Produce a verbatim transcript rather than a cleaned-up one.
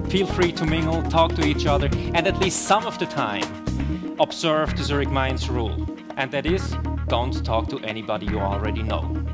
Feel free to mingle, talk to each other, and at least some of the time observe the Zurich Minds rule. And that is, don't talk to anybody you already know.